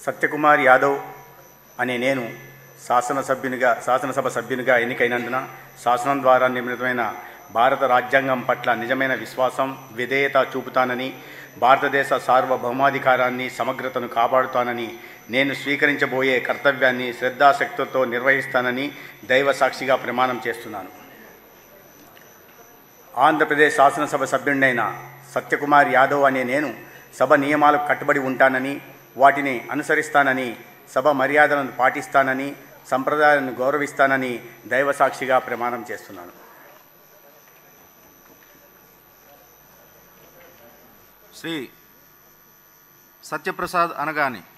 సత్యకుమార్ యాదవ్ అనే నేను శాసనసభ సభ్యునిగా ఎన్నికైనందున శాసనం ద్వారా నిర్మితమైన భారత రాజ్యాంగం పట్ల నిజమైన విశ్వాసం, విధేయత చూపుతానని, భారతదేశ సార్వభౌమాధికారాన్ని, సమగ్రతను కాపాడుతానని, నేను స్వీకరించబోయే కర్తవ్యాన్ని శ్రద్ధాశక్తితో నిర్వహిస్తానని దైవ సాక్షిగా ప్రమాణం చేస్తున్నాను. ఆంధ్రప్రదేశ్ శాసనసభ సభ్యుడినైన సత్యకుమార్ యాదవ్ అనే నేను సభ నియమాలకు కట్టుబడి ఉంటానని, వాటిని అనుసరిస్తానని, సభ మర్యాదలను పాటిస్తానని, సంప్రదాయాలను గౌరవిస్తానని దైవ సాక్షిగా ప్రమాణం చేస్తున్నాను. శ్రీ సత్యప్రసాద్ అనగాని.